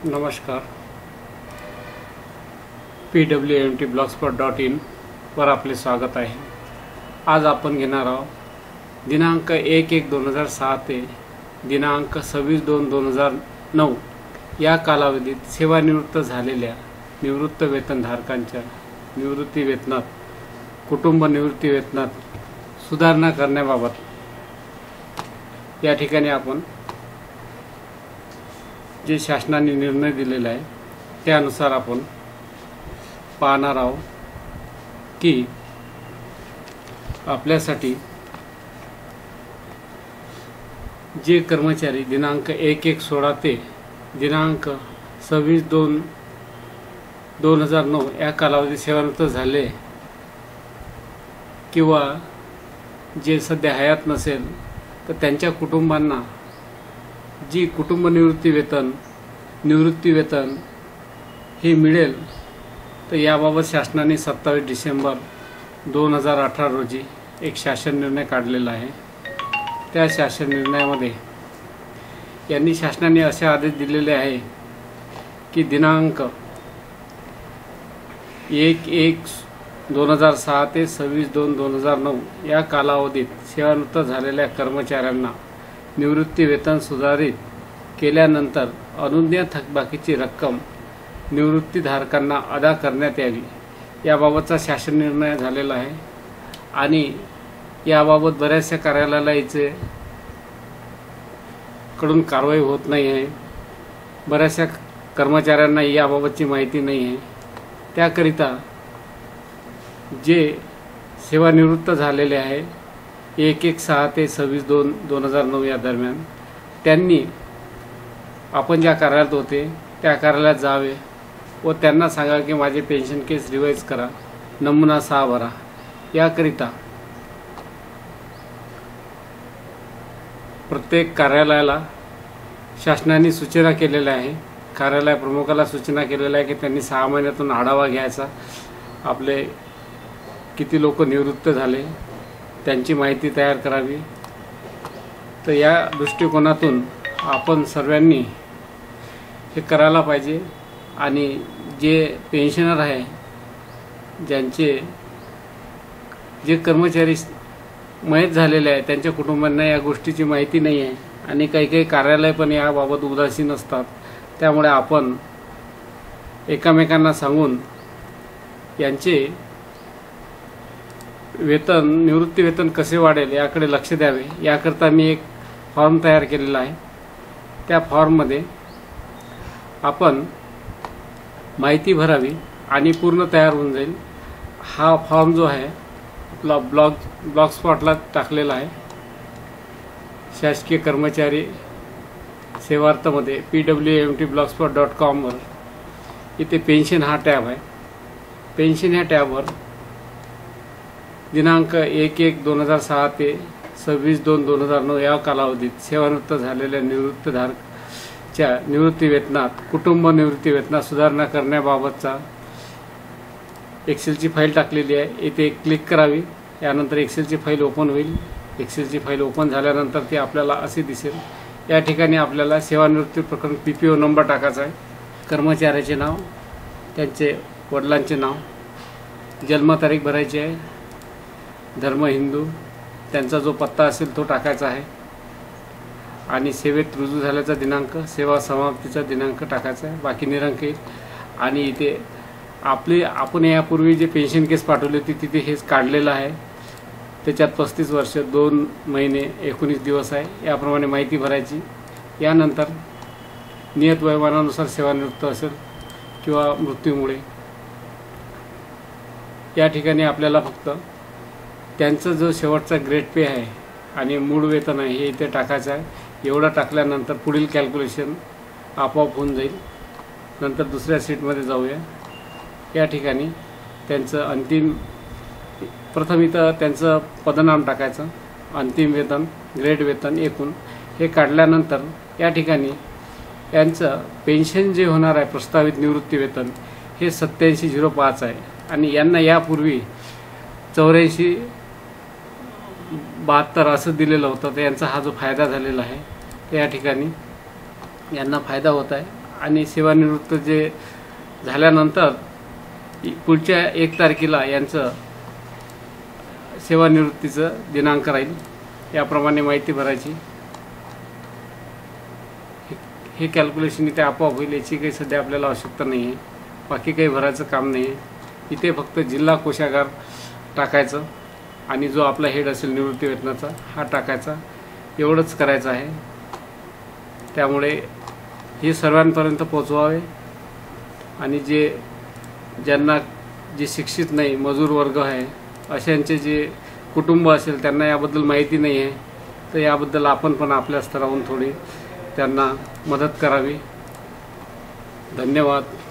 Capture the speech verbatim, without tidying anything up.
नमस्कार. P W M T blogspot dot in वर आपले स्वागत आहे. आज आपण घेणार आहोत दिनांक एक एक दोन हजार सहा ते दिनांक सव्वीस दोन दोन हजार नऊ या कालावधीत सेवानिवृत्त झालेल्या निवृत्त वेतनधारकांच्या निवृत्ती वेतनात, कुटुंब निवृत्ती वेतनात सुधारणा करण्याबाबत या ठिकाणी आपण जे शासनाने निर्णय दिलेला आहे त्यानुसार आपण पाहणार आहोत की आपल्यासाठी जे कर्मचारी दिनांक एक एक सोळा ते दिनांक सव्वीस दोन दोन हजार नऊ या कालावधीत सेवानिवृत्त झाले किंवा जे सध्या हयात नसेल तर त्यांच्या कुटुंबांना जी कुटुंब निवृत्ती वेतन निवृत्ती वेतन हे मिळेल, तर याबाबत शासनाने सत्तावीस डिसेंबर दोन हजार अठरा रोजी एक शासन निर्णय काढलेला आहे. त्या शासन निर्णयामध्ये यांनी शासनाने असे आदेश दिलेले आहे की दिनांक एक एक दोन हजार सहा ते सव्वीस दोन दोन हजार नऊ या कालावधीत सेवानिवृत्त झालेल्या कर्मचाऱ्यांना निवृत्ती वेतन सुधारित केल्यानंतर अनुज्ञेय थकबाकीची रक्कम निवृत्तीधारकांना अदा करण्यात यावी याबाबतचा शासन निर्णय झालेला आहे. आणि याबाबत बऱ्याचशा कार्यालयाचे कडून कारवाई होत नाही आहे. बऱ्याचशा कर्मचाऱ्यांना याबाबतची माहिती नाही आहे. त्याकरिता जे सेवानिवृत्त झालेले आहे एक एक सहा ते सव्वीस दोन दोन हजार नऊ या दरम्यान त्यांनी आपण ज्या कार्यालयात होते त्या कार्यालयात जावे व त्यांना सांगा की माझे पेन्शन केस रिवाईज करा, नमुना सहा भरा. याकरिता प्रत्येक कार्यालयाला शासनाने सूचना केलेल्या आहे. कार्यालय प्रमुखाला सूचना केलेल्या आहे की त्यांनी सहा महिन्यातून आढावा घ्यायचा, आपले किती लोक निवृत्त झाले त्यांची माहिती तयार करावी. तर या दृष्टिकोनातून आपण सर्वांनी हे करायला पाहिजे. आणि जे पेन्शनर आहे, ज्यांचे जे कर्मचारी मयत झालेले आहे त्यांच्या कुटुंबांना या गोष्टीची माहिती नाही आहे आणि काही काही कार्यालय पण याबाबत उदासीन असतात. त्यामुळे आपण एकमेकांना सांगून यांचे वेतन निवृत्ती वेतन कसे वाढेल याकडे लक्ष द्यावे. याकरता मी एक फॉर्म तयार केलेला आहे. त्या फॉर्ममध्ये आपण माहिती भरावी आणि पूर्ण तयार होऊन जाईल. हा फॉर्म जो आहे आपला ब्लॉग ब्लॉगस्पॉटला टाकलेला आहे. शासकीय कर्मचारी सेवार्थमध्ये P W M T blogspot dot कॉमवर इथे पेन्शन हा टॅब आहे. पेन्शन ह्या टॅबवर दिनांक एक एक दोन हजार सहा ते सव्वीस दोन दोन हजार नऊ या कालावधीत सेवानिवृत्त झालेल्या निवृत्तधारकाच्या निवृत्ती वेतनात, कुटुंब निवृत्ती वेतनात सुधारणा करण्याबाबतचा एक्सेलची फाईल टाकलेली आहे. इथे क्लिक करावी. यानंतर एक्सेलची फाईल ओपन होईल. एक्सेलची फाईल ओपन झाल्यानंतर ती आपल्याला असे दिसेल. या ठिकाणी आपल्याला सेवानिवृत्ती प्रकरण पी पी ओ नंबर टाकायचा आहे, कर्मचाऱ्याचे नाव, त्यांचे वडिलांचे नाव, जन्मतारीख भरायची आहे, धर्म हिंदू, त्यांचा जो पत्ता असेल तो टाकायचा आहे आणि सेवेत रुजू झाल्याचा दिनांक, सेवा समाप्तीचा दिनांक टाकायचा आहे. बाकी निरंक येईल. आणि इथे आपली आपण यापूर्वी जे पेन्शन केस पाठवली होती तिथे हेच काढलेलं आहे. त्याच्यात पस्तीस वर्ष दोन महिने एकोणीस दिवस आहे. याप्रमाणे माहिती भरायची. यानंतर नियत वयोमानानुसार सेवानिवृत्त असेल किंवा मृत्यूमुळे या ठिकाणी आपल्याला फक्त त्यांचं जो शेवटचा ग्रेड पे आहे आणि मूळ वेतन आहे हे इथे टाकायचं आहे. एवढं टाकल्यानंतर पुढील कॅल्क्युलेशन आपोआप होऊन जाईल. नंतर दुसऱ्या सीटमध्ये जाऊया. या ठिकाणी त्यांचं अंतिम प्रथम इथं त्यांचं पदनाम टाकायचं, अंतिम वेतन, ग्रेड वेतन एकूण हे काढल्यानंतर या ठिकाणी यांचं पेन्शन जे होणार आहे प्रस्तावित निवृत्ती वेतन हे सत्याऐंशी झिरो पाच आहे. आणि यांना यापूर्वी चौऱ्याऐंशी बहात्तर असं दिलेलं होतं. तर यांचा हा जो फायदा झालेला आहे त्या ठिकाणी यांना फायदा होत आहे आणि सेवानिवृत्त जे झाल्यानंतर पुढच्या एक तारखेला यांचं सेवानिवृत्तीचं दिनांक राहील, याप्रमाणे माहिती भरायची. हे कॅल्क्युलेशन इथे आपोआप होईल, याची काही सध्या आपल्याला आवश्यकता नाही आहे. बाकी काही भरायचं काम नाही आहे. इथे फक्त जिल्हा कोषागार टाकायचं आणि जो आपला हेड असेल निवृत्ती वेतनाचा हा टाकायचा, एवढंच करायचं आहे. त्यामुळे हे सर्वांपर्यंत पोचवावे आणि जे ज्यांना जे शिक्षित नाही, मजूर वर्ग आहे, अशांचे जे कुटुंब असेल त्यांना याबद्दल माहिती नाही आहे, तर याबद्दल आपण पण आपल्या स्तरावरून थोडी त्यांना मदत करावी. धन्यवाद.